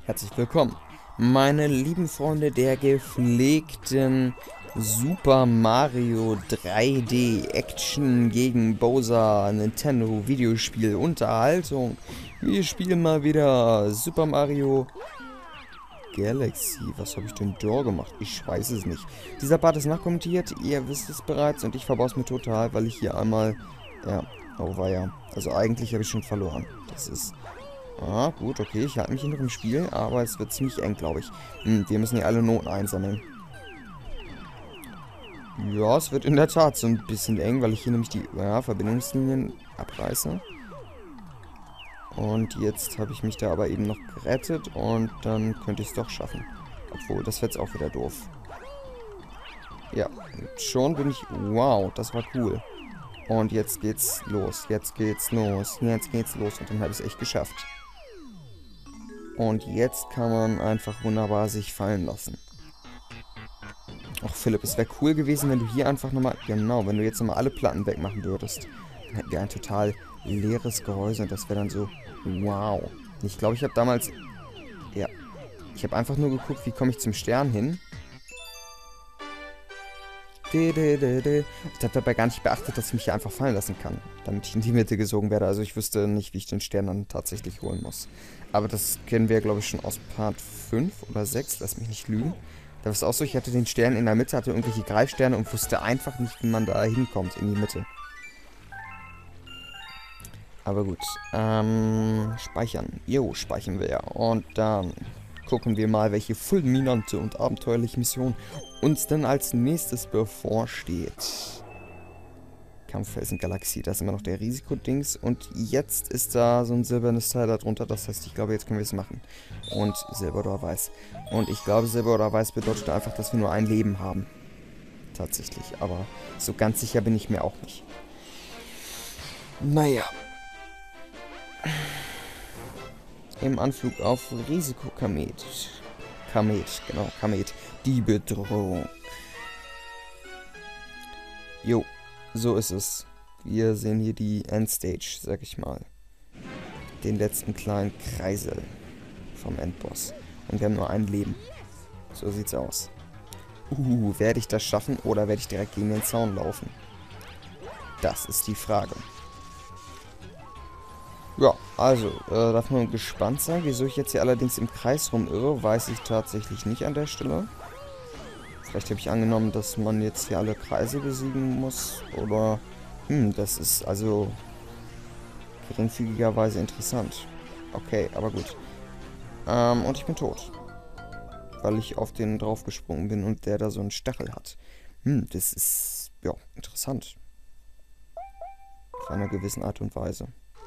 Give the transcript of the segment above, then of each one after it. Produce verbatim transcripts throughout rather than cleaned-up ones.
Herzlich willkommen, meine lieben Freunde der gepflegten Super Mario drei D Action gegen Bowser Nintendo Videospiel Unterhaltung. Wir spielen mal wieder Super Mario Galaxy. Was habe ich denn da gemacht? Ich weiß es nicht. Dieser Part ist nachkommentiert, ihr wisst es bereits und ich verbaue es mir total, weil ich hier einmal, ja, oh war ja, also eigentlich habe ich schon verloren. Das ist... Ah, gut, okay, ich halte mich hier noch im Spiel, aber es wird ziemlich eng, glaube ich. Hm, wir müssen hier alle Noten einsammeln. Ja, es wird in der Tat so ein bisschen eng, weil ich hier nämlich die ja, Verbindungslinien abreiße. Und jetzt habe ich mich da aber eben noch gerettet und dann könnte ich es doch schaffen. Obwohl, das wird jetzt auch wieder doof. Ja, schon bin ich... Wow, das war cool. Und jetzt geht's los, jetzt geht's los, jetzt geht's los und dann habe ich es echt geschafft. Und jetzt kann man einfach wunderbar sich fallen lassen. Ach Philipp, es wäre cool gewesen, wenn du hier einfach nochmal... Genau, wenn du jetzt nochmal alle Platten wegmachen würdest. Dann hätten wir ein total leeres Gehäuse und das wäre dann so... Wow. Ich glaube, ich habe damals... Ja. Ich habe einfach nur geguckt, wie komme ich zum Stern hin. Ich habe dabei gar nicht beachtet, dass ich mich hier einfach fallen lassen kann, damit ich in die Mitte gesogen werde. Also ich wüsste nicht, wie ich den Stern dann tatsächlich holen muss. Aber das kennen wir, glaube ich, schon aus Part fünf oder sechs. Lass mich nicht lügen. Da war es auch so, ich hatte den Stern in der Mitte, hatte irgendwelche Greifsterne und wusste einfach nicht, wie man da hinkommt, in die Mitte. Aber gut. Ähm, speichern. Jo, speichern wir ja. Und dann... gucken wir mal, welche fulminante und abenteuerliche Mission uns denn als nächstes bevorsteht. Kampffelsen-Galaxie, da ist immer noch der Risikodings und jetzt ist da so ein silbernes Teil darunter, das heißt, ich glaube, jetzt können wir es machen. Und Silber oder Weiß. Und ich glaube, Silber oder Weiß bedeutet einfach, dass wir nur ein Leben haben. Tatsächlich, aber so ganz sicher bin ich mir auch nicht. Naja. Im Anflug auf Risikokamet. Kamet, genau, Kamet. Die Bedrohung. Jo, so ist es. Wir sehen hier die Endstage, sag ich mal. Den letzten kleinen Kreisel vom Endboss. Und wir haben nur ein Leben. So sieht's aus. Uh, werde ich das schaffen oder werde ich direkt gegen den Zaun laufen? Das ist die Frage. Ja, also, äh, darf man gespannt sein. Wieso ich jetzt hier allerdings im Kreis rumirre, weiß ich tatsächlich nicht an der Stelle. Vielleicht habe ich angenommen, dass man jetzt hier alle Kreise besiegen muss. Oder, hm, das ist also geringfügigerweise interessant. Okay, aber gut. Ähm, und ich bin tot. Weil ich auf den draufgesprungen bin und der da so einen Stachel hat. Hm, das ist, ja, interessant. Auf einer gewissen Art und Weise.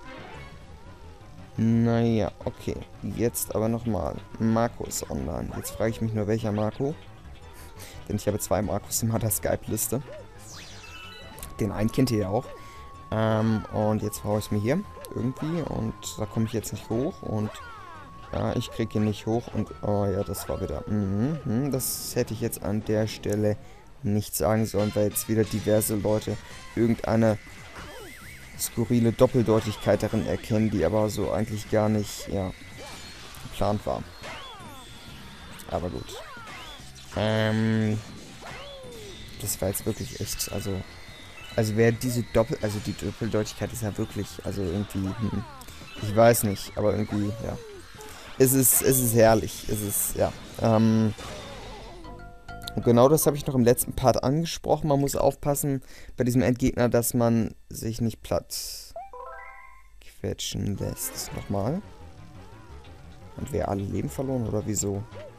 Naja, okay. Jetzt aber nochmal. Marco ist online. Jetzt frage ich mich nur, welcher Marco. Denn ich habe zwei Marcos in meiner Skype-Liste. Den einen kennt ihr ja auch. Ähm, und jetzt brauche ich es mir hier irgendwie. Und da komme ich jetzt nicht hoch. Und ja, ich kriege ihn nicht hoch. Und oh ja, das war wieder... Mhm, das hätte ich jetzt an der Stelle nicht sagen sollen, weil jetzt wieder diverse Leute irgendeine... skurrile Doppeldeutigkeit darin erkennen, die aber so eigentlich gar nicht, ja, geplant war. Aber gut. Ähm, das war jetzt wirklich echt, also, also wer diese Doppel, also die Doppeldeutigkeit ist ja wirklich, also irgendwie, hm, ich weiß nicht, aber irgendwie, ja. Es ist, es ist herrlich, es ist, ja, ähm, und genau das habe ich noch im letzten Part angesprochen. Man muss aufpassen bei diesem Endgegner, dass man sich nicht platt quetschen lässt. Nochmal. Und wir alle Leben verloren, oder wieso?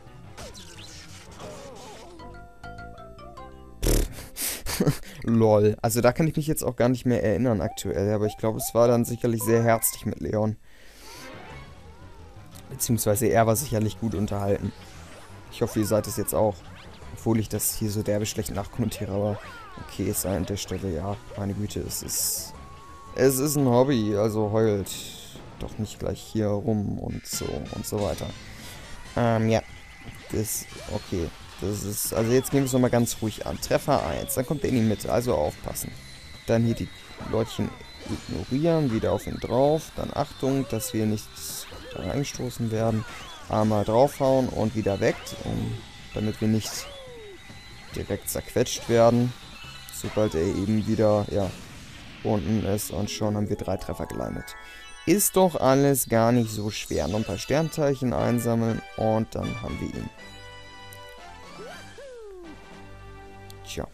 Lol. Also da kann ich mich jetzt auch gar nicht mehr erinnern aktuell. Aber ich glaube, es war dann sicherlich sehr herzlich mit Leon. Beziehungsweise er war sicherlich gut unterhalten. Ich hoffe, ihr seid es jetzt auch. Obwohl ich das hier so derbe schlecht nachkommentiere, aber okay, ist an der Stelle, ja, meine Güte, es ist, es ist ein Hobby, also heult doch nicht gleich hier rum und so und so weiter. Ähm, ja, das, okay, das ist, also jetzt gehen wir es nochmal ganz ruhig an. Treffer eins, dann kommt er in die Mitte, also aufpassen. Dann hier die Leutchen ignorieren, wieder auf ihn drauf, dann Achtung, dass wir nicht reinstoßen werden. Einmal draufhauen und wieder weg, um, damit wir nicht direkt zerquetscht werden, sobald er eben wieder, ja, unten ist. Und schon haben wir drei Treffer gelandet. Ist doch alles gar nicht so schwer. Noch ein paar Sternteilchen einsammeln und dann haben wir ihn. Tja.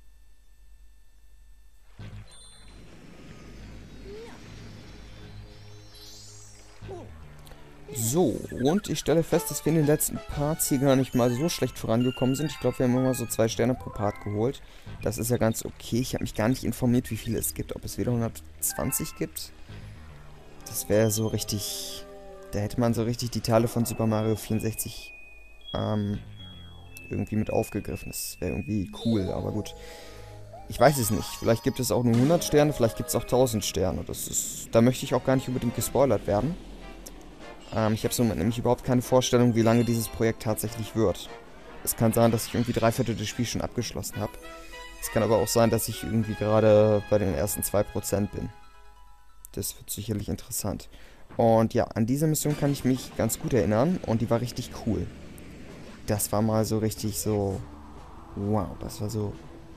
So, und ich stelle fest, dass wir in den letzten Parts hier gar nicht mal so schlecht vorangekommen sind. Ich glaube, wir haben immer so zwei Sterne pro Part geholt. Das ist ja ganz okay. Ich habe mich gar nicht informiert, wie viele es gibt. Ob es wieder hundertzwanzig gibt. Das wäre so richtig... Da hätte man so richtig die Teile von Super Mario vierundsechzig ähm, irgendwie mit aufgegriffen. Das wäre irgendwie cool, aber gut. Ich weiß es nicht. Vielleicht gibt es auch nur hundert Sterne, vielleicht gibt es auch tausend Sterne. Das ist, da möchte ich auch gar nicht unbedingt gespoilert werden. Ähm, ich habe somit nämlich überhaupt keine Vorstellung, wie lange dieses Projekt tatsächlich wird. Es kann sein, dass ich irgendwie drei Viertel des Spiels schon abgeschlossen habe. Es kann aber auch sein, dass ich irgendwie gerade bei den ersten zwei Prozent bin. Das wird sicherlich interessant. Und ja, an diese Mission kann ich mich ganz gut erinnern und die war richtig cool. Das war mal so richtig so... Wow, das war so...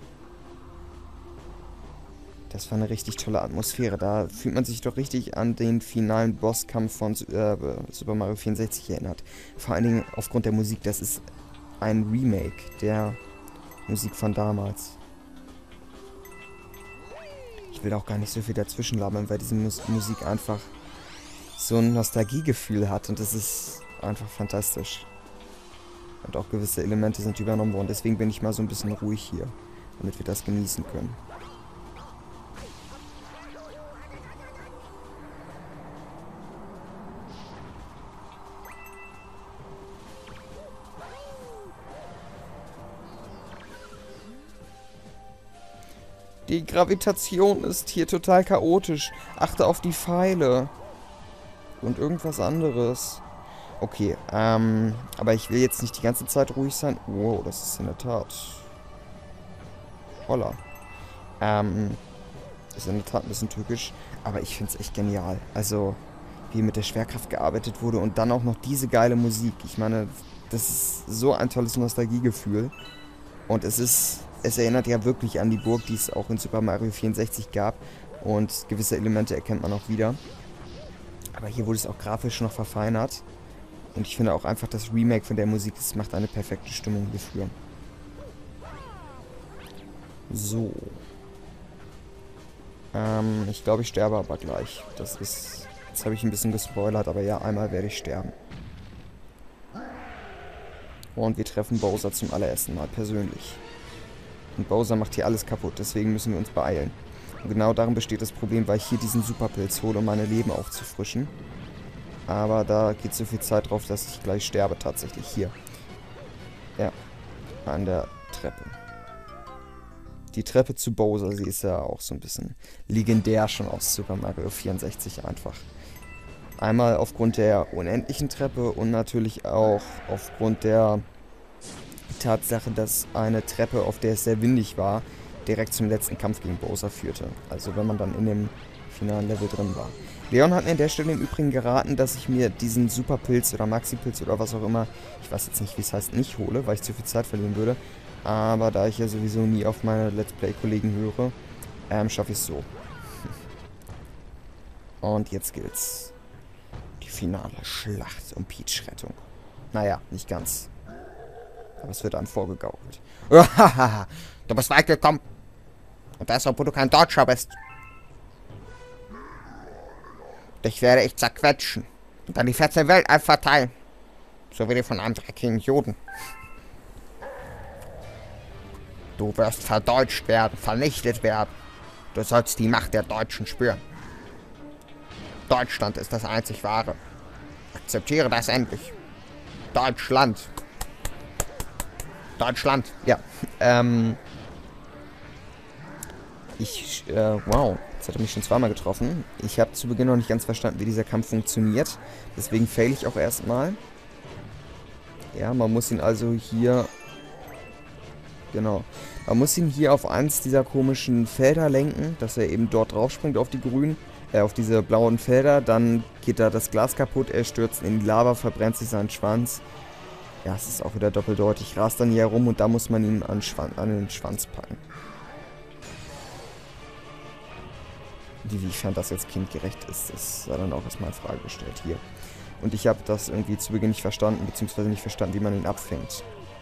Das war eine richtig tolle Atmosphäre. Da fühlt man sich doch richtig an den finalen Bosskampf von äh, Super Mario vierundsechzig erinnert. Vor allen Dingen aufgrund der Musik. Das ist ein Remake der Musik von damals. Ich will auch gar nicht so viel dazwischen labern, weil diese Mus Musik einfach so ein Nostalgiegefühl hat. Und das ist einfach fantastisch. Und auch gewisse Elemente sind übernommen worden. Deswegen bin ich mal so ein bisschen ruhig hier, damit wir das genießen können. Die Gravitation ist hier total chaotisch. Achte auf die Pfeile. Und irgendwas anderes. Okay, ähm, aber ich will jetzt nicht die ganze Zeit ruhig sein. Wow, das ist in der Tat... Holla. Ähm, ist in der Tat ein bisschen tückisch. Aber ich finde es echt genial. Also, wie mit der Schwerkraft gearbeitet wurde und dann auch noch diese geile Musik. Ich meine, das ist so ein tolles Nostalgiegefühl. Und es ist... Es erinnert ja wirklich an die Burg, die es auch in Super Mario vierundsechzig gab. Und gewisse Elemente erkennt man auch wieder. Aber hier wurde es auch grafisch noch verfeinert. Und ich finde auch einfach, das Remake von der Musik, das macht eine perfekte Stimmung hierfür. So. Ähm, ich glaube, ich sterbe aber gleich. Das ist... Jetzt habe ich ein bisschen gespoilert, aber ja, einmal werde ich sterben. Und wir treffen Bowser zum allerersten Mal persönlich. Und Bowser macht hier alles kaputt, deswegen müssen wir uns beeilen. Und genau darin besteht das Problem, weil ich hier diesen Superpilz hole, um meine Leben aufzufrischen. Aber da geht so viel Zeit drauf, dass ich gleich sterbe tatsächlich. Hier. Ja. An der Treppe. Die Treppe zu Bowser, sie ist ja auch so ein bisschen legendär schon aus Super Mario vierundsechzig einfach. Einmal aufgrund der unendlichen Treppe und natürlich auch aufgrund der Tatsache, dass eine Treppe, auf der es sehr windig war, direkt zum letzten Kampf gegen Bowser führte. Also wenn man dann in dem finalen Level drin war. Leon hat mir an der Stelle im Übrigen geraten, dass ich mir diesen Superpilz oder Maxipilz oder was auch immer, ich weiß jetzt nicht, wie es heißt, nicht hole, weil ich zu viel Zeit verlieren würde. Aber da ich ja sowieso nie auf meine Let's Play-Kollegen höre, ähm, schaffe ich es so. Und jetzt gilt's. Die finale Schlacht um Peach-Rettung. Naja, nicht ganz. Aber es wird einem vorgegaukelt. Du bist weit gekommen. Und das, obwohl du kein Deutscher bist. Dich werde ich zerquetschen. Und dann die vierzehn Welt verteilen. So wie die von einem dreckigen Juden. Du wirst verdeutscht werden, vernichtet werden. Du sollst die Macht der Deutschen spüren. Deutschland ist das einzig wahre. Akzeptiere das endlich. Deutschland. Deutschland. Ja. Ähm. Ich, äh, wow. Jetzt hat er mich schon zweimal getroffen. Ich habe zu Beginn noch nicht ganz verstanden, wie dieser Kampf funktioniert. Deswegen fail ich auch erstmal. Ja, man muss ihn also hier... Genau. Man muss ihn hier auf eins dieser komischen Felder lenken, dass er eben dort drauf springt, auf die grünen. äh, auf diese blauen Felder, dann geht da das Glas kaputt, er stürzt in die Lava, verbrennt sich seinen Schwanz. Ja, es ist auch wieder doppeldeutig, rast dann hier herum und da muss man ihn an, Schwan an den Schwanz packen. Inwiefern das jetzt kindgerecht ist, das sei dann auch erstmal in Frage gestellt hier. Und ich habe das irgendwie zu Beginn nicht verstanden, beziehungsweise nicht verstanden, wie man ihn abfängt.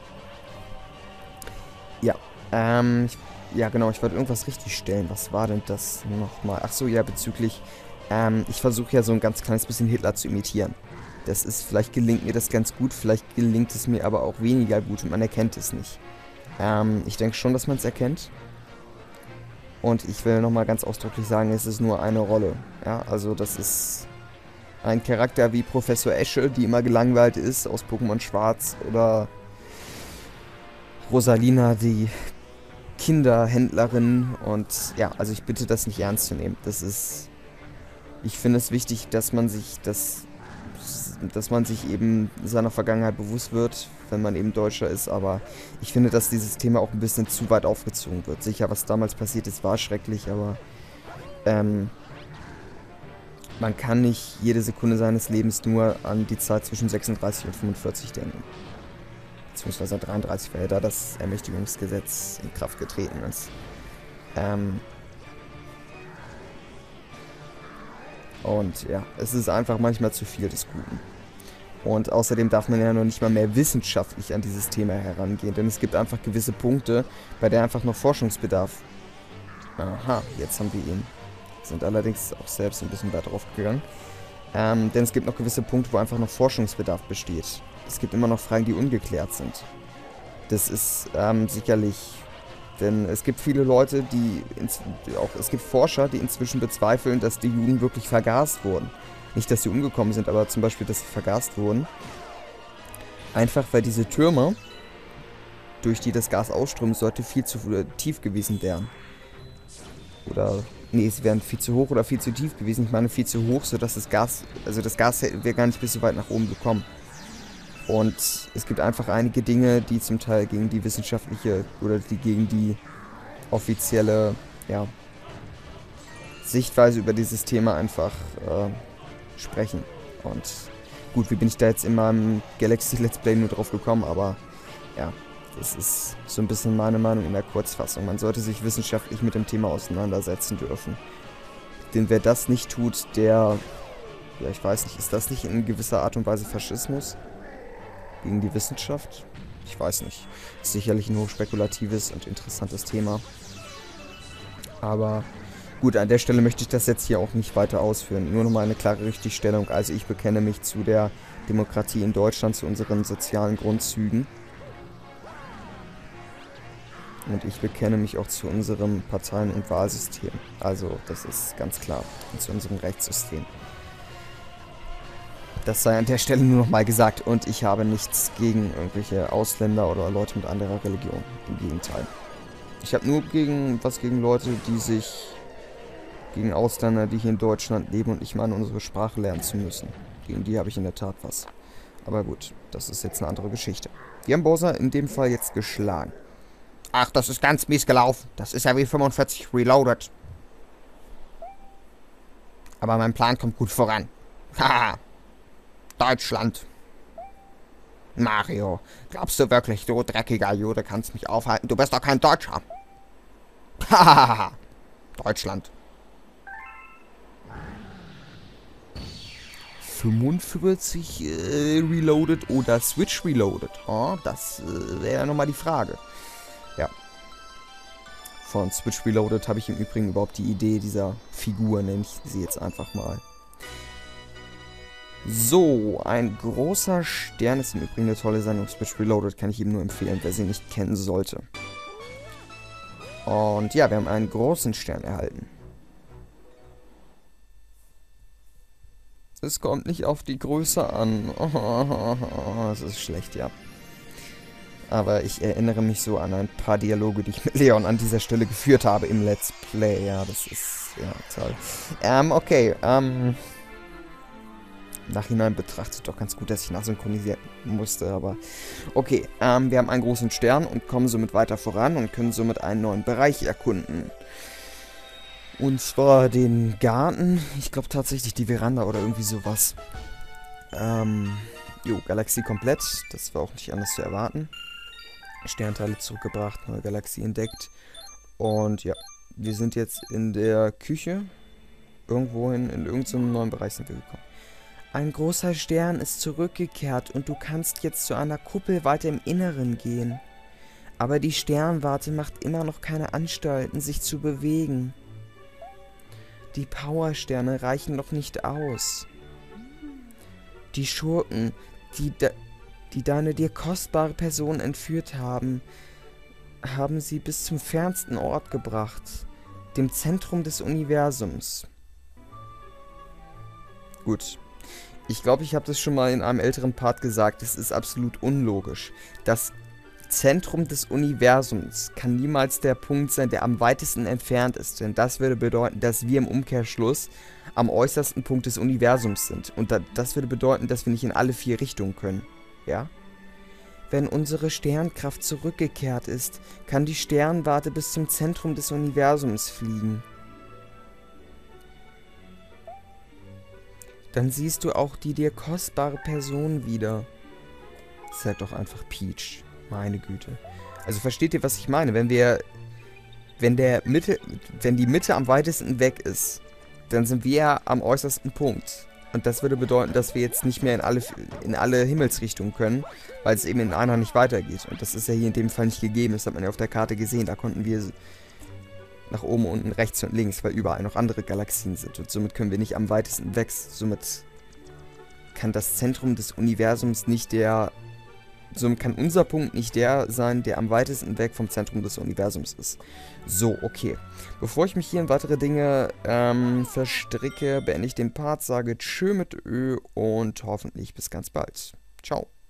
Ja, ähm, ich, ja genau, ich wollte irgendwas richtig stellen. Was war denn das nochmal? Ach so, ja, bezüglich, ähm, ich versuche ja so ein ganz kleines bisschen Hitler zu imitieren. Das ist, vielleicht gelingt mir das ganz gut, vielleicht gelingt es mir aber auch weniger gut und man erkennt es nicht. Ähm, ich denke schon, dass man es erkennt. Und ich will nochmal ganz ausdrücklich sagen, es ist nur eine Rolle. Ja, also das ist ein Charakter wie Professor Esche, die immer gelangweilt ist, aus Pokémon Schwarz, oder Rosalina, die Kinderhändlerin. Und ja, also ich bitte das nicht ernst zu nehmen. Das ist, ich finde es wichtig, dass man sich das, dass man sich eben seiner Vergangenheit bewusst wird, wenn man eben Deutscher ist, aber ich finde, dass dieses Thema auch ein bisschen zu weit aufgezogen wird. Sicher, was damals passiert ist, war schrecklich, aber ähm, man kann nicht jede Sekunde seines Lebens nur an die Zeit zwischen sechsunddreißig und fünfundvierzig denken. Beziehungsweise dreiunddreißig, weil da das Ermächtigungsgesetz in Kraft getreten ist. Ähm und ja, es ist einfach manchmal zu viel des Guten. Und außerdem darf man ja noch nicht mal mehr wissenschaftlich an dieses Thema herangehen, denn es gibt einfach gewisse Punkte, bei der einfach noch Forschungsbedarf. Aha, jetzt haben wir ihn. Sind allerdings auch selbst ein bisschen weit drauf gegangen. Ähm, denn es gibt noch gewisse Punkte, wo einfach noch Forschungsbedarf besteht. Es gibt immer noch Fragen, die ungeklärt sind. Das ist ähm, sicherlich, denn es gibt viele Leute, die, ins, auch es gibt Forscher, die inzwischen bezweifeln, dass die Juden wirklich vergast wurden. Nicht, dass sie umgekommen sind, aber zum Beispiel, dass sie vergast wurden. Einfach, weil diese Türme, durch die das Gas ausströmen sollte, viel zu tief gewesen wären. Oder, nee, sie wären viel zu hoch oder viel zu tief gewesen. Ich meine, viel zu hoch, sodass das Gas, also das Gas wäre gar nicht bis so weit nach oben gekommen. Und es gibt einfach einige Dinge, die zum Teil gegen die wissenschaftliche oder die gegen die offizielle, ja, Sichtweise über dieses Thema einfach, äh, sprechen. Und gut, wie bin ich da jetzt in meinem Galaxy Let's Play nur drauf gekommen, aber ja, das ist so ein bisschen meine Meinung in der Kurzfassung. Man sollte sich wissenschaftlich mit dem Thema auseinandersetzen dürfen. Denn wer das nicht tut, der, ja, ich weiß nicht, ist das nicht in gewisser Art und Weise Faschismus? Gegen die Wissenschaft? Ich weiß nicht. Ist sicherlich ein hochspekulatives und interessantes Thema. Aber gut, an der Stelle möchte ich das jetzt hier auch nicht weiter ausführen. Nur nochmal eine klare Richtigstellung. Also ich bekenne mich zu der Demokratie in Deutschland, zu unseren sozialen Grundzügen. Und ich bekenne mich auch zu unserem Parteien- und Wahlsystem. Also das ist ganz klar. Und zu unserem Rechtssystem. Das sei an der Stelle nur nochmal gesagt. Und ich habe nichts gegen irgendwelche Ausländer oder Leute mit anderer Religion. Im Gegenteil. Ich habe nur gegen was gegen Leute, die sich... gegen Ausländer, die hier in Deutschland leben und nicht mal unsere Sprache lernen zu müssen. Gegen die habe ich in der Tat was. Aber gut, das ist jetzt eine andere Geschichte. Wir haben Bowser in dem Fall jetzt geschlagen. Ach, das ist ganz mies gelaufen. Das ist ja wie fünfundvierzig Reloaded. Aber mein Plan kommt gut voran. Haha. Deutschland. Mario, glaubst du wirklich, du dreckiger Jude, kannst mich aufhalten? Du bist doch kein Deutscher. Hahaha. Deutschland. fünfundvierzig äh, Reloaded oder Switch Reloaded. Oh, das äh, wäre ja nochmal die Frage. Ja. Von Switch Reloaded habe ich im Übrigen überhaupt die Idee dieser Figur, nenne ich sie jetzt einfach mal. So, ein großer Stern ist im Übrigen eine tolle Sendung. Switch Reloaded kann ich ihm nur empfehlen, wer sie nicht kennen sollte. Und ja, wir haben einen großen Stern erhalten. Es kommt nicht auf die Größe an. Oh, das ist schlecht, ja. Aber ich erinnere mich so an ein paar Dialoge, die ich mit Leon an dieser Stelle geführt habe im Let's Play. Ja, das ist, ja, toll. Ähm, okay, ähm... im Nachhinein betrachtet doch ganz gut, dass ich nachsynchronisieren musste, aber... Okay, ähm, wir haben einen großen Stern und kommen somit weiter voran und können somit einen neuen Bereich erkunden. Und zwar den Garten. Ich glaube tatsächlich die Veranda oder irgendwie sowas. Ähm, jo, Galaxie komplett. Das war auch nicht anders zu erwarten. Sternteile zurückgebracht, neue Galaxie entdeckt. Und ja, wir sind jetzt in der Küche. Irgendwohin, in irgendeinem neuen Bereich sind wir gekommen. Ein großer Stern ist zurückgekehrt und du kannst jetzt zu einer Kuppel weiter im Inneren gehen. Aber die Sternwarte macht immer noch keine Anstalten, sich zu bewegen. Die Powersterne reichen noch nicht aus. Die Schurken, die, de die deine dir kostbare Person entführt haben, haben sie bis zum fernsten Ort gebracht, dem Zentrum des Universums. Gut. Ich glaube, ich habe das schon mal in einem älteren Part gesagt. Es ist absolut unlogisch. Das Zentrum des Universums kann niemals der Punkt sein, der am weitesten entfernt ist. Denn das würde bedeuten, dass wir im Umkehrschluss am äußersten Punkt des Universums sind. Und da, das würde bedeuten, dass wir nicht in alle vier Richtungen können. Ja? Wenn unsere Sternkraft zurückgekehrt ist, kann die Sternwarte bis zum Zentrum des Universums fliegen. Dann siehst du auch die dir kostbare Person wieder. Sag doch einfach Peach. Meine Güte. Also versteht ihr, was ich meine? Wenn wir, wenn der Mitte, wenn die Mitte am weitesten weg ist, dann sind wir ja am äußersten Punkt. Und das würde bedeuten, dass wir jetzt nicht mehr in alle, in alle Himmelsrichtungen können, weil es eben in einer nicht weitergeht. Und das ist ja hier in dem Fall nicht gegeben. Das hat man ja auf der Karte gesehen. Da konnten wir nach oben, unten, rechts und links, weil überall noch andere Galaxien sind. Und somit können wir nicht am weitesten weg. Somit kann das Zentrum des Universums nicht der... Somit kann unser Punkt nicht der sein, der am weitesten weg vom Zentrum des Universums ist. So, okay. Bevor ich mich hier in weitere Dinge ähm, verstricke, beende ich den Part, sage Tschö mit Ö und hoffentlich bis ganz bald. Ciao.